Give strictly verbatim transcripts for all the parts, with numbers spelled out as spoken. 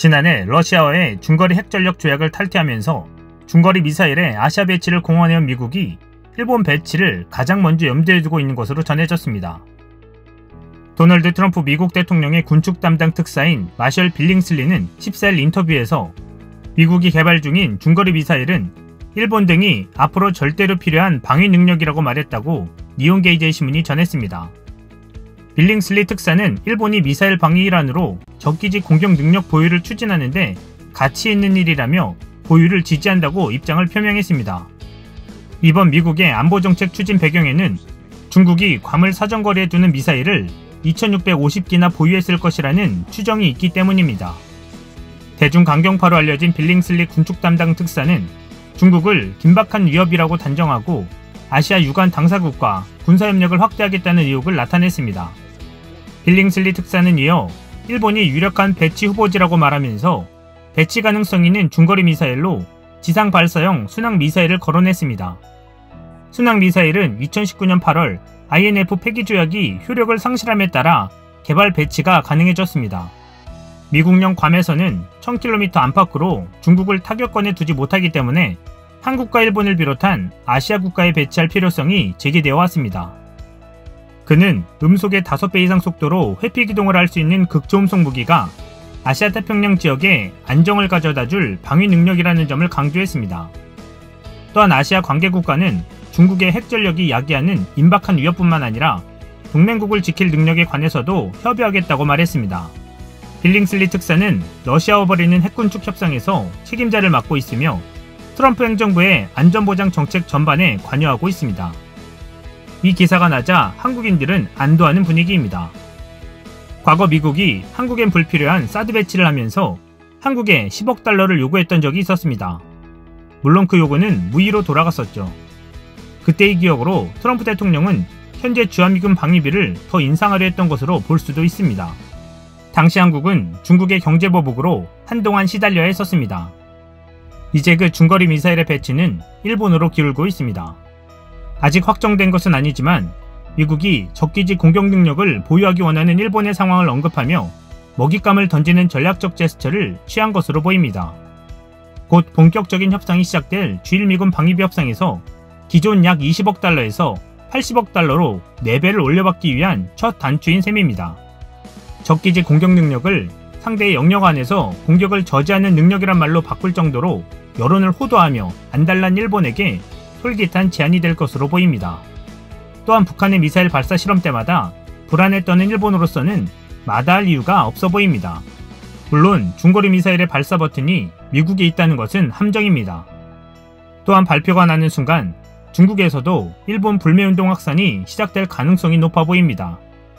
지난해 러시아와의 중거리 핵전력 조약을 탈퇴하면서 중거리 미사일의 아시아 배치를 공언해온 미국이 일본 배치를 가장 먼저 염두에 두고 있는 것으로 전해졌습니다. 도널드 트럼프 미국 대통령의 군축 담당 특사인 마셜 빌링슬리는 십사 일 인터뷰에서 미국이 개발 중인 중거리 미사일은 일본 등이 앞으로 절대로 필요한 방위 능력이라고 말했다고 니혼게이제 신문이 전했습니다. 빌링슬리 특사는 일본이 미사일 방위 일환으로 적기지 공격 능력 보유를 추진하는데 가치 있는 일이라며 보유를 지지한다고 입장을 표명했습니다. 이번 미국의 안보정책 추진 배경에는 중국이 괌을 사정거리에 두는 미사일을 이천육백오십 기나 보유했을 것이라는 추정이 있기 때문입니다. 대중 강경파로 알려진 빌링슬리 군축 담당 특사는 중국을 긴박한 위협이라고 단정하고 아시아 유관 당사국과 군사협력을 확대하겠다는 의욕을 나타냈습니다. 빌링슬리 특사는 이어 일본이 유력한 배치 후보지라고 말하면서 배치 가능성 있는 중거리 미사일로 지상 발사형 순항 미사일을 거론했습니다. 순항 미사일은 이천십구 년 팔월 아이엔에프 폐기 조약이 효력을 상실함에 따라 개발 배치가 가능해졌습니다. 미국령 괌에서는 천 킬로미터 안팎으로 중국을 타격권에 두지 못하기 때문에 한국과 일본을 비롯한 아시아 국가에 배치할 필요성이 제기되어 왔습니다. 그는 음속의 다섯 배 이상 속도로 회피 기동을 할 수 있는 극초음속 무기가 아시아 태평양 지역에 안정을 가져다줄 방위 능력이라는 점을 강조했습니다. 또한 아시아 관계국가는 중국의 핵전력이 야기하는 임박한 위협뿐만 아니라 동맹국을 지킬 능력에 관해서도 협의하겠다고 말했습니다. 빌링슬리 특사는 러시아와 벌이는 핵군축 협상에서 책임자를 맡고 있으며 트럼프 행정부의 안전보장 정책 전반에 관여하고 있습니다. 이 기사가 나자 한국인들은 안도하는 분위기입니다. 과거 미국이 한국엔 불필요한 사드 배치를 하면서 한국에 십억 달러를 요구했던 적이 있었습니다. 물론 그 요구는 무의로 돌아갔었죠. 그때의 기억으로 트럼프 대통령은 현재 주한미군 방위비를 더 인상하려 했던 것으로 볼 수도 있습니다. 당시 한국은 중국의 경제보복으로 한동안 시달려야 했었습니다. 이제 그 중거리 미사일의 배치는 일본으로 기울고 있습니다. 아직 확정된 것은 아니지만 미국이 적기지 공격 능력을 보유하기 원하는 일본의 상황을 언급하며 먹잇감을 던지는 전략적 제스처를 취한 것으로 보입니다. 곧 본격적인 협상이 시작될 주일미군 방위비 협상에서 기존 약 이십억 달러에서 팔십억 달러로 네 배를 올려받기 위한 첫 단추인 셈입니다. 적기지 공격 능력을 상대의 영역 안에서 공격을 저지하는 능력이란 말로 바꿀 정도로 여론을 호도하며 안달난 일본에게 솔깃한 제안이 될 것으로 보입니다. 또한 북한의 미사일 발사 실험 때마다 불안에 떠는 일본으로서는 마다할 이유가 없어 보입니다. 물론 중거리 미사일의 발사 버튼이 미국에 있다는 것은 함정입니다. 또한 발표가 나는 순간 중국에서도 일본 불매운동 확산이 시작될 가능성이 높아 보입니다.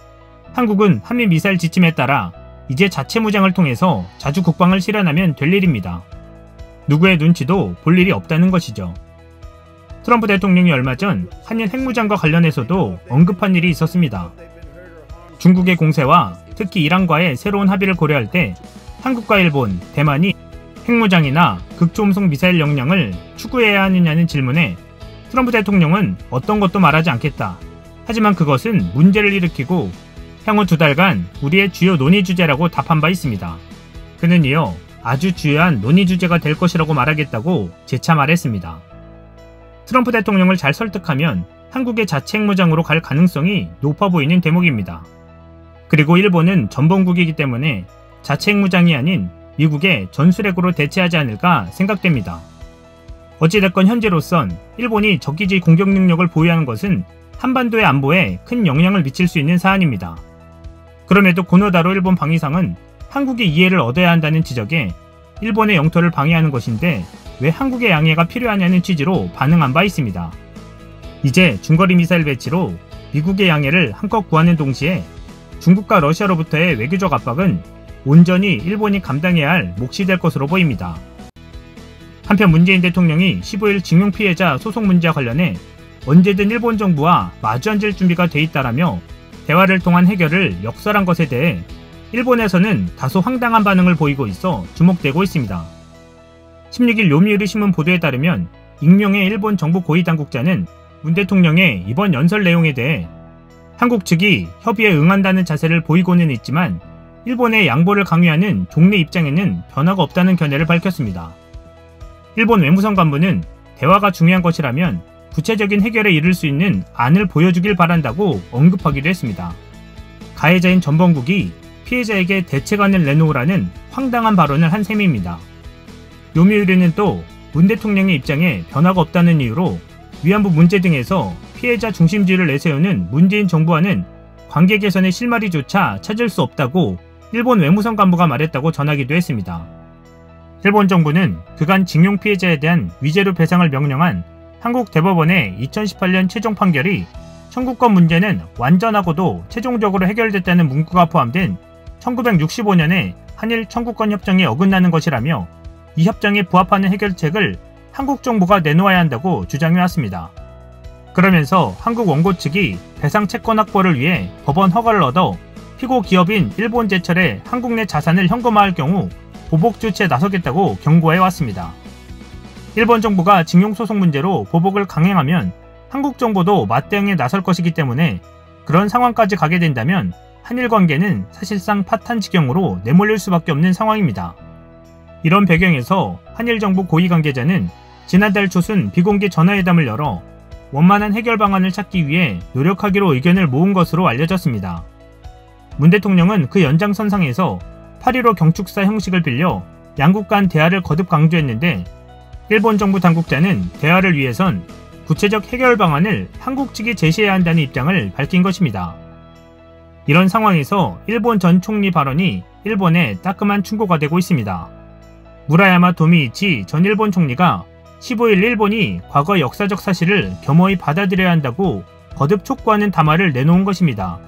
한국은 한미 미사일 지침에 따라 이제 자체 무장을 통해서 자주 국방을 실현하면 될 일입니다. 누구의 눈치도 볼 일이 없다는 것이죠. 트럼프 대통령이 얼마 전 한일 핵무장과 관련해서도 언급한 일이 있었습니다. 중국의 공세와 특히 이란과의 새로운 합의를 고려할 때 한국과 일본, 대만이 핵무장이나 극초음속 미사일 역량을 추구해야 하느냐는 질문에 트럼프 대통령은 어떤 것도 말하지 않겠다. 하지만 그것은 문제를 일으키고 향후 두 달간 우리의 주요 논의 주제라고 답한 바 있습니다. 그는 이어 아주 주요한 논의 주제가 될 것이라고 말하겠다고 재차 말했습니다. 트럼프 대통령을 잘 설득하면 한국의 자체 핵무장으로 갈 가능성이 높아 보이는 대목입니다. 그리고 일본은 전범국이기 때문에 자체 핵무장이 아닌 미국의 전술핵으로 대체하지 않을까 생각됩니다. 어찌됐건 현재로선 일본이 적기지 공격 능력을 보유하는 것은 한반도의 안보에 큰 영향을 미칠 수 있는 사안입니다. 그럼에도 고노다로 일본 방위상은 한국의 이해를 얻어야 한다는 지적에 일본의 영토를 방해하는 것인데 왜 한국의 양해가 필요하냐는 취지로 반응한 바 있습니다. 이제 중거리 미사일 배치로 미국의 양해를 한껏 구하는 동시에 중국과 러시아로부터의 외교적 압박은 온전히 일본이 감당해야 할 몫이 될 것으로 보입니다. 한편 문재인 대통령이 십오 일 징용 피해자 소송 문제와 관련해 언제든 일본 정부와 마주 앉을 준비가 돼 있다라며 대화를 통한 해결을 역설한 것에 대해 일본에서는 다소 황당한 반응을 보이고 있어 주목되고 있습니다. 십육 일 요미우리 신문 보도에 따르면 익명의 일본 정부 고위 당국자는 문 대통령의 이번 연설 내용에 대해 한국 측이 협의에 응한다는 자세를 보이고는 있지만 일본의 양보를 강요하는 종래 입장에는 변화가 없다는 견해를 밝혔습니다. 일본 외무성 간부는 대화가 중요한 것이라면 구체적인 해결에 이를 수 있는 안을 보여주길 바란다고 언급하기도 했습니다. 가해자인 전범국이 피해자에게 대책안을 내놓으라는 황당한 발언을 한 셈입니다. 요미우리는 또 문 대통령의 입장에 변화가 없다는 이유로 위안부 문제 등에서 피해자 중심주의를 내세우는 문재인 정부와는 관계 개선의 실마리조차 찾을 수 없다고 일본 외무성 간부가 말했다고 전하기도 했습니다. 일본 정부는 그간 징용 피해자에 대한 위자료 배상을 명령한 한국 대법원의 이천십팔 년 최종 판결이 청구권 문제는 완전하고도 최종적으로 해결됐다는 문구가 포함된 천구백육십오 년의 한일 청구권 협정에 어긋나는 것이라며 이 협정에 부합하는 해결책을 한국 정부가 내놓아야 한다고 주장해왔습니다. 그러면서 한국 원고 측이 배상 채권 확보를 위해 법원 허가를 얻어 피고 기업인 일본제철에 한국 내 자산을 현금화할 경우 보복 조치에 나서겠다고 경고해왔습니다. 일본 정부가 징용소송 문제로 보복을 강행하면 한국 정부도 맞대응에 나설 것이기 때문에 그런 상황까지 가게 된다면 한일 관계는 사실상 파탄 지경으로 내몰릴 수밖에 없는 상황입니다. 이런 배경에서 한일 정부 고위 관계자는 지난달 초순 비공개 전화회담을 열어 원만한 해결 방안을 찾기 위해 노력하기로 의견을 모은 것으로 알려졌습니다. 문 대통령은 그 연장선상에서 팔일오 경축사 형식을 빌려 양국 간 대화를 거듭 강조했는데 일본 정부 당국자는 대화를 위해선 구체적 해결 방안을 한국 측이 제시해야 한다는 입장을 밝힌 것입니다. 이런 상황에서 일본 전 총리 발언이 일본에 따끔한 충고가 되고 있습니다. 무라야마 도미이치 전 일본 총리가 십오 일 일본이 과거 역사적 사실을 겸허히 받아들여야 한다고 거듭 촉구하는 담화를 내놓은 것입니다.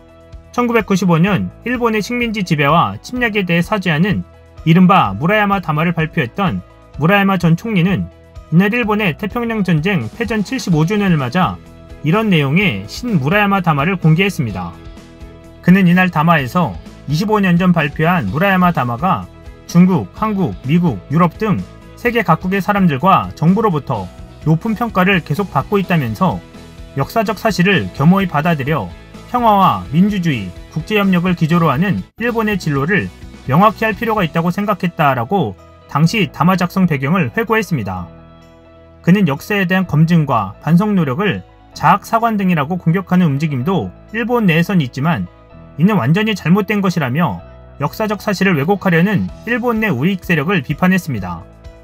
천구백구십오 년 일본의 식민지 지배와 침략에 대해 사죄하는 이른바 무라야마 담화를 발표했던 무라야마 전 총리는 이날 일본의 태평양 전쟁 패전 칠십오 주년을 맞아 이런 내용의 신 무라야마 담화를 공개했습니다. 그는 이날 담화에서 이십오 년 전 발표한 무라야마 담화가 중국, 한국, 미국, 유럽 등 세계 각국의 사람들과 정부로부터 높은 평가를 계속 받고 있다면서 역사적 사실을 겸허히 받아들여 평화와 민주주의, 국제협력을 기조로 하는 일본의 진로를 명확히 할 필요가 있다고 생각했다라고 당시 담화 작성 배경을 회고했습니다. 그는 역사에 대한 검증과 반성 노력을 자학사관 등이라고 공격하는 움직임도 일본 내에선 있지만 이는 완전히 잘못된 것이라며 역사적 사실을 왜곡하려는 일본 내 우익 세력을 비판했습니다.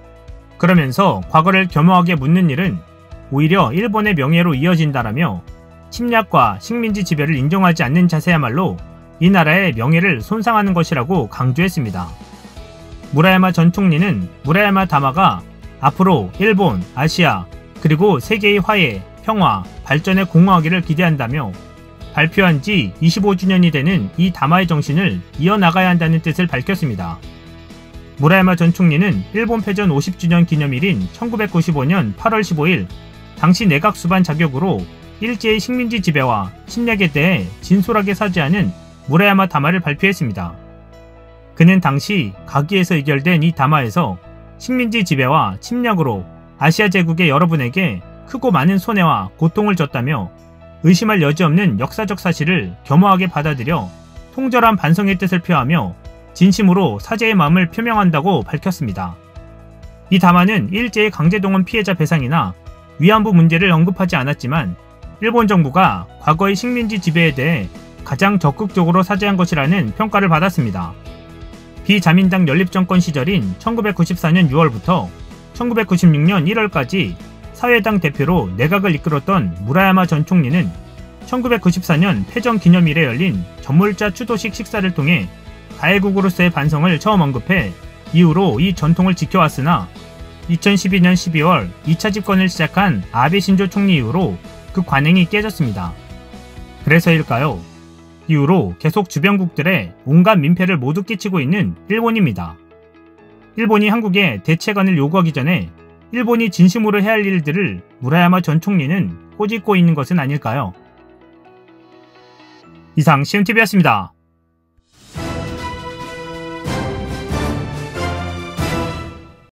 그러면서 과거를 겸허하게 묻는 일은 오히려 일본의 명예로 이어진다라며 침략과 식민지 지배를 인정하지 않는 자세야말로 이 나라의 명예를 손상하는 것이라고 강조했습니다. 무라야마 전 총리는 무라야마 담화가 앞으로 일본, 아시아, 그리고 세계의 화해, 평화, 발전에 공헌하기를 기대한다며 발표한 지 이십오 주년이 되는 이 담화의 정신을 이어나가야 한다는 뜻을 밝혔습니다. 무라야마 전 총리는 일본 패전 오십 주년 기념일인 천구백구십오 년 팔월 십오일 당시 내각 수반 자격으로 일제의 식민지 지배와 침략에 대해 진솔하게 사죄하는 무라야마 담화를 발표했습니다. 그는 당시 가기에서 의결된 이 담화에서 식민지 지배와 침략으로 아시아 제국의 여러분에게 크고 많은 손해와 고통을 줬다며 의심할 여지 없는 역사적 사실을 겸허하게 받아들여 통절한 반성의 뜻을 표하며 진심으로 사죄의 마음을 표명한다고 밝혔습니다. 이 담화는 일제의 강제동원 피해자 배상이나 위안부 문제를 언급하지 않았지만 일본 정부가 과거의 식민지 지배에 대해 가장 적극적으로 사죄한 것이라는 평가를 받았습니다. 비자민당 연립정권 시절인 천구백구십사 년 유월부터 천구백구십육 년 일월까지 사회당 대표로 내각을 이끌었던 무라야마 전 총리는 천구백구십사 년 패전 기념일에 열린 전몰자 추도식 식사를 통해 가해국으로서의 반성을 처음 언급해 이후로 이 전통을 지켜왔으나 이천십이 년 십이월 이 차 집권을 시작한 아베 신조 총리 이후로 그 관행이 깨졌습니다. 그래서일까요? 이후로 계속 주변국들의 온갖 민폐를 모두 끼치고 있는 일본입니다. 일본이 한국에 대책안을 요구하기 전에 일본이 진심으로 해야 할 일들을 무라야마 전 총리는 꼬집고 있는 것은 아닐까요? 이상 시온티비였습니다.